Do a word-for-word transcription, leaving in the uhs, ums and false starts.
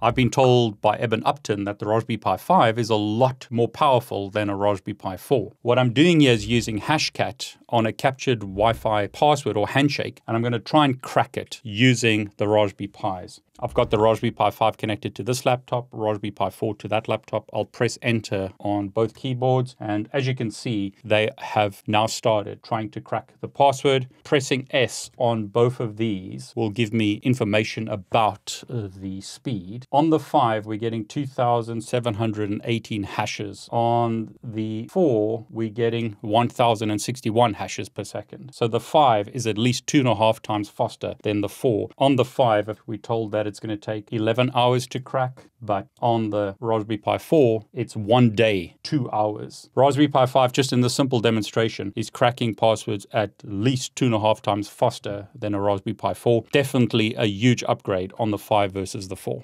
I've been told by Eben Upton that the Raspberry Pi five is a lot more powerful than a Raspberry Pi four. What I'm doing here is using Hashcat on a captured Wi-Fi password or handshake, and I'm going to try and crack it using the Raspberry Pis. I've got the Raspberry Pi five connected to this laptop, Raspberry Pi four to that laptop. I'll press enter on both keyboards, and as you can see, they have now started trying to crack the password. Pressing S on both of these will give me information about uh, the speed. On the five, we're getting two thousand seven hundred eighteen hashes. On the four, we're getting one thousand sixty-one hashes per second. So the five is at least two and a half times faster than the four. On the five, we're told that it's going to take eleven hours to crack, but on the Raspberry Pi four, it's one day, two hours. Raspberry Pi five, just in the simple demonstration, is cracking passwords at least two and a half times faster than a Raspberry Pi four. Definitely a huge upgrade on the five versus the four.